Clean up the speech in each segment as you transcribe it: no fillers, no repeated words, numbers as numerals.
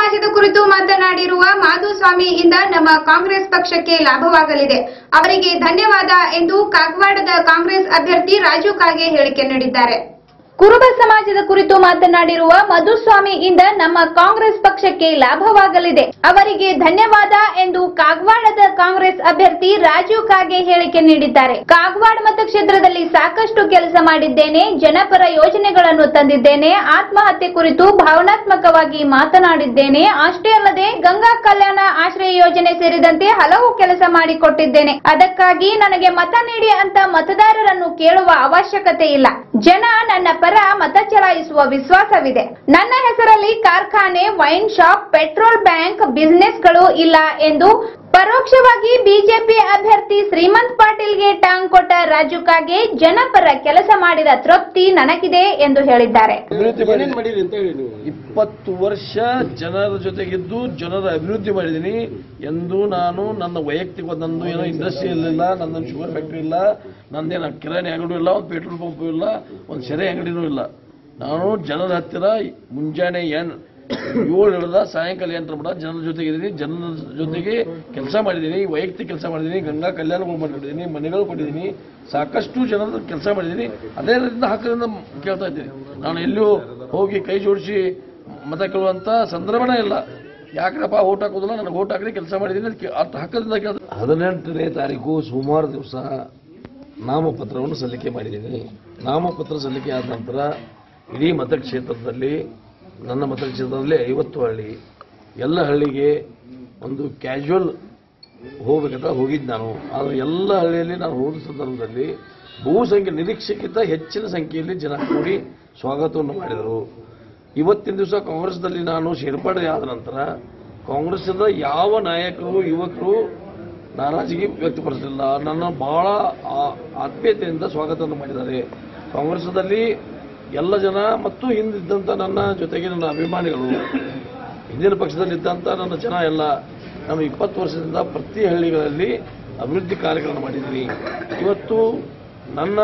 ಸಮಾಜದ ಕುರಿತು ಮಾತನಾಡಿರುವ ಮಾಧುಸ್ವಾಮಿಯಿಂದ ನಮ್ಮ ಕಾಂಗ್ರೆಸ್ ಪಕ್ಷಕ್ಕೆ ಲಾಭವಾಗಲಿದೆ. ಅವರಿಗೆ ಧನ್ಯವಾದ ಎಂದು ಕಾಗವಾಡದ ಕಾಂಗ್ರೆಸ್ ಅಭ್ಯರ್ಥಿ ರಾಜು ಕಾಗೆ ಹೇಳಿಕೆ ನೀಡಿದ್ದಾರೆ. ಕುರುಬ ಸಮಾಜದ ಕುರಿತು ಮಾತನಾಡಿರುವ ಮಾಧುಸ್ವಾಮಿಯಿಂದ ನಮ್ಮ ಕಾಂಗ್ರೆಸ್ ಪಕ್ಷಕ್ಕೆ ಲಾಭವಾಗಲಿದೆ. ಅವರಿಗೆ ಧನ್ಯವಾದ ಎಂದು ಕಾಗವಾಡದ ಕಾಂಗ್ರೆಸ್ ಅಭ್ಯರ್ಥಿ ರಾಜು ಕಾಗೆ ಹೇಳಿಕೆ ನೀಡಿದ್ದಾರೆ. ಕಾಗವಾಡ ಮತಕ್ಷೇತ್ರದಲ್ಲಿ ಸಾಕಷ್ಟು ಕೆಲಸ ಮಾಡಿದ್ದೇನೆ, ಜನಪರ ಯೋಜನೆಗಳನ್ನು ತಂದಿದ್ದೇನೆ, ಆತ್ಮಹತ್ಯೆ ಕುರಿತು ಭಾವನಾತ್ಮಕವಾಗಿ ಮಾತನಾಡಿದ್ದೇನೆ. ಅಷ್ಟೇ ಅಲ್ಲದೆ ಗಂಗಾ ಕಲ್ಯಾಣ ಆಶ್ರಯ ಯೋಜನೆ ಸೇರಿದಂತೆ ಹಲವು ಕೆಲಸ ಮಾಡಿಕೊಟ್ಟಿದ್ದೇನೆ. ಅದಕ್ಕಾಗಿ ನನಗೆ ಮತ ನೀಡಿ ಅಂತ ಮತದಾರರನ್ನು ಕೇಳುವ ಅವಶ್ಯಕತೆ ಇಲ್ಲ. ಜನ ನನ್ನ ಪರ ಮತ ಚಲಾಯಿಸುವ ವಿಶ್ವಾಸವಿದೆ. ನನ್ನ ಹೆಸರಲ್ಲಿ ಕಾರ್ಖಾನೆ, ವೈನ್ ಶಾಪ್, ಪೆಟ್ರೋಲ್ ಬ್ಯಾಂಕ್ ಬಿಸಿನೆಸ್ಗಳು ಇಲ್ಲ ಎಂದು ಪರೋಕ್ಷವಾಗಿ ಬಿಜೆಪಿ ಅಭ್ಯರ್ಥಿ ಶ್ರೀಮಂತ್ ಪಾಟೀಲ್ಗೆ ಟಾಂಗ್ ಕೊಟ್ಟ ರಾಜು ಕಾಗೆ ಜನಪರ ಕೆಲಸ ಮಾಡಿದ ತೃಪ್ತಿ ನನಗಿದೆ ಎಂದು ಹೇಳಿದ್ದಾರೆ. 20 ವರ್ಷ ಜನರ ಜೊತೆಗಿದ್ದು ಜನರ ಅಭಿವೃದ್ಧಿ ಮಾಡಿದ್ದೀನಿ. ಎಂದು ನಾನು ನನ್ನ ವೈಯಕ್ತಿಕ ನಂದು ಏನೋ ಇಂಡಸ್ಟ್ರಿ ಇರಲಿಲ್ಲ, ನಂದೊಂದು ಶುಗರ್ ಫ್ಯಾಕ್ಟರಿ ಇಲ್ಲ, ನಂದೇನು ಕಿರಾಣಿ ಅಂಗಡಿ ಇಲ್ಲ, ಒಂದು ಪೆಟ್ರೋಲ್ ಪಂಪ್ ಇಲ್ಲ, ಒಂದು ಸೆರೆ ಅಂಗಡಿನೂ ಇಲ್ಲ. ನಾನು ಜನರ ಹತ್ತಿರ ಮುಂಜಾನೆ 7 ಹಿಡಿದ ಸಾಯಂಕಾಲ 8 ಮಟ ಜನರ ಜೊತೆಗಿದ್ದೀನಿ, ಜನರ ಜೊತೆಗೆ ಕೆಲಸ ಮಾಡಿದ್ದೀನಿ, ವೈಯಕ್ತಿಕ ಕೆಲಸ ಮಾಡಿದ್ದೀನಿ, ಗಂಗಾ ಕಲ್ಯಾಣಗಳು ಮಾಡಿದ್ದೀನಿ, ಮನೆಗಳು ಕೊಟ್ಟಿದ್ದೀನಿ, ಸಾಕಷ್ಟು ಜನರ ಕೆಲಸ ಮಾಡಿದ್ದೀನಿ. ಅದೇ ರೀತಿಯಿಂದ ಹಕ್ಕದಿಂದ ಕೇಳ್ತಾ ಇದ್ದೀನಿ. ನಾನು ಎಲ್ಲಿಯೂ ಹೋಗಿ ಕೈ ಜೋಡಿಸಿ ಮತ ಕೇಳುವಂಥ ಸಂದರ್ಭನೇ ಇಲ್ಲ. ಯಾಕ್ರಪ್ಪ ಓಟ್ ಹಾಕೋದಿಲ್ಲ, ನನಗೆ ಓಟ್ ಹಾಕಿ ಕೆಲಸ ಮಾಡಿದ್ದೀನಿ ಹಕ್ಕದಿಂದ ಕೇಳ್ತಾ. 18ನೇ ತಾರೀಕು ಸೋಮವಾರ ದಿವಸ ನಾಮಪತ್ರವನ್ನು ಸಲ್ಲಿಕೆ ಮಾಡಿದ್ದೀನಿ. ನಾಮಪತ್ರ ಸಲ್ಲಿಕೆ ಆದ ನಂತರ ಇಡೀ ಮತಕ್ಷೇತ್ರದಲ್ಲಿ, ನನ್ನ ಮತಕ್ಷೇತ್ರದಲ್ಲಿ 50 ಹಳ್ಳಿ, ಎಲ್ಲ ಹಳ್ಳಿಗೆ ಒಂದು ಕ್ಯಾಶುವಲ್ ಹೋಗ್ಬೇಕಂತ ಹೋಗಿದ್ದು ನಾನು. ಆದರೆ ಎಲ್ಲ ಹಳ್ಳಿಯಲ್ಲಿ ನಾನು ಹೋದ ಸಂದರ್ಭದಲ್ಲಿ ಬಹುಸಂಖ್ಯೆ ನಿರೀಕ್ಷೆಗಿಂತ ಹೆಚ್ಚಿನ ಸಂಖ್ಯೆಯಲ್ಲಿ ಜನ ಕೂಡಿ ಸ್ವಾಗತವನ್ನು ಮಾಡಿದರು. ಇವತ್ತಿನ ದಿವಸ ಕಾಂಗ್ರೆಸ್ನಲ್ಲಿ ನಾನು ಸೇರ್ಪಡೆ ಆದ ನಂತರ ಕಾಂಗ್ರೆಸ್ಸಿಂದ ಯಾವ ನಾಯಕರು, ಯುವಕರು ನಾರಾಜಿಗೆ ವ್ಯಕ್ತಪಡಿಸಲಿಲ್ಲ. ನನ್ನ ಬಹಳ ಆತ್ಮೀಯತೆಯಿಂದ ಸ್ವಾಗತವನ್ನು ಮಾಡಿದ್ದಾರೆ. ಕಾಂಗ್ರೆಸ್ನಲ್ಲಿ ಎಲ್ಲ ಜನ ಮತ್ತು ಹಿಂದಿದ್ದಂಥ ನನ್ನ ಜೊತೆಗೆ ನನ್ನ ಅಭಿಮಾನಿಗಳು, ಹಿಂದಿನ ಪಕ್ಷದಲ್ಲಿದ್ದಂಥ ನನ್ನ ಜನ ಎಲ್ಲ ನಾನು 20 ವರ್ಷದಿಂದ ಪ್ರತಿ ಹಳ್ಳಿಗಳಲ್ಲಿ ಅಭಿವೃದ್ಧಿ ಕಾರ್ಯಕ್ರಮ ಮಾಡಿದ್ದೀನಿ. ಇವತ್ತು ನನ್ನ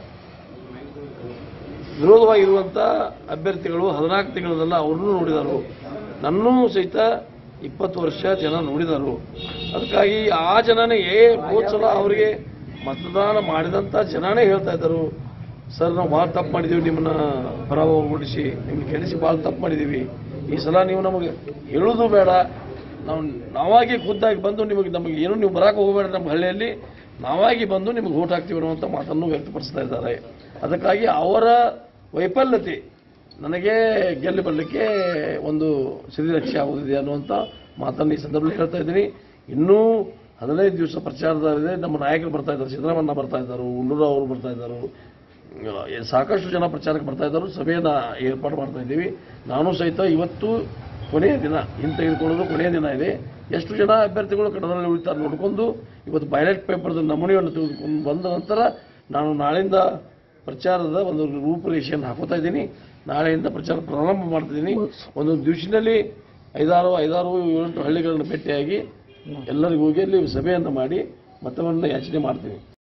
ವಿರೋಧವಾಗಿರುವಂಥ ಅಭ್ಯರ್ಥಿಗಳು 14 ತಿಂಗಳಲ್ಲ ಅವ್ರನ್ನೂ ನೋಡಿದರು, ನನ್ನೂ ಸಹಿತ 20 ವರ್ಷ ಜನ ನೋಡಿದರು. ಅದಕ್ಕಾಗಿ ಆ ಜನನೇ ಹೋದ ಸಲ ಅವರಿಗೆ ಮತದಾನ ಮಾಡಿದಂಥ ಜನನೇ ಹೇಳ್ತಾ ಇದ್ದರು, ಸರ್ ನಾವು ಭಾಳ ತಪ್ಪು ಮಾಡಿದ್ದೀವಿ, ನಿಮ್ಮನ್ನ ಪರಾಭವಗೊಳಿಸಿ ನಿಮ್ಗೆ ಕೆಡಿಸಿ ಭಾಳ ತಪ್ಪು ಮಾಡಿದ್ದೀವಿ. ಈ ಸಲ ನೀವು ನಮಗೆ ಹೇಳೋದು ಬೇಡ, ನಾವಾಗಿ ಖುದ್ದಾಗಿ ಬಂದು ನಮಗೆ ಏನು ನೀವು ಬರಕ್ಕೆ ಹೋಗಬೇಡ, ನಮ್ಮ ಹಳ್ಳಿಯಲ್ಲಿ ನಾವಾಗಿ ಬಂದು ನಿಮಗೆ ಓಟ್ ಹಾಕ್ತೀವಿ ಅನ್ನುವಂಥ ಮಾತನ್ನು ವ್ಯಕ್ತಪಡಿಸ್ತಾ ಇದ್ದಾರೆ. ಅದಕ್ಕಾಗಿ ಅವರ ವೈಫಲ್ಯತೆ ನನಗೆ ಗೆಲ್ಲಿ ಬರಲಿಕ್ಕೆ ಒಂದು ಸಿರಿರಕ್ಷೆ ಆಗುತ್ತಿದೆ ಅನ್ನುವಂಥ ಮಾತನ್ನು ಈ ಸಂದರ್ಭದಲ್ಲಿ ಹೇಳ್ತಾ ಇದ್ದೀನಿ. ಇನ್ನೂ 15 ದಿವಸ ಪ್ರಚಾರದಲ್ಲಿದೆ. ನಮ್ಮ ನಾಯಕರು ಬರ್ತಾ ಇದ್ದಾರೆ, ಸಿದ್ದರಾಮಯ್ಯ ಬರ್ತಾ ಇದ್ದಾರೆ, ಉಂಡೂರಾವ್ ಅವರು ಬರ್ತಾ ಇದ್ದಾರೆ, ಸಾಕಷ್ಟು ಜನ ಪ್ರಚಾರಕ್ಕೆ ಬರ್ತಾ ಇದ್ದಾರೆ. ಸಭೆಯನ್ನು ಏರ್ಪಾಡು ಮಾಡ್ತಾ ಇದ್ದೀವಿ. ನಾನು ಸಹಿತ ಇವತ್ತು ಕೊನೆಯ ದಿನ ಹಿಂತೆಗೆದುಕೊಳ್ಳೋದು ಕೊನೆಯ ದಿನ ಇದೆ. ಎಷ್ಟು ಜನ ಅಭ್ಯರ್ಥಿಗಳು ಕಣದಲ್ಲಿ ಉಳಿತಾರೆ ನೋಡಿಕೊಂಡು ಇವತ್ತು ಬ್ಯಾಲೆಟ್ ಪೇಪರ್ದ ನಮೂನೆಯನ್ನು ತೆಗೆದುಕೊಂಡು ಬಂದ ನಂತರ ನಾನು ನಾಳೆಯಿಂದ ಪ್ರಚಾರದ ಒಂದು ರೂಪುರೇಷೆಯನ್ನು ಹಾಕೋತಾ ಇದ್ದೀನಿ. ನಾಳೆಯಿಂದ ಪ್ರಚಾರ ಪ್ರಾರಂಭ ಮಾಡ್ತಿದ್ದೀನಿ. ಒಂದು ದಿವಸದಲ್ಲಿ 5-7 ಹಳ್ಳಿಗಳನ್ನು ಭೇಟಿಯಾಗಿ ಎಲ್ಲರಿಗೂ ಹೋಗಿ ಅಲ್ಲಿ ಸಭೆಯನ್ನು ಮಾಡಿ ಮತವನ್ನು ಯಾಚನೆ ಮಾಡ್ತೀನಿ.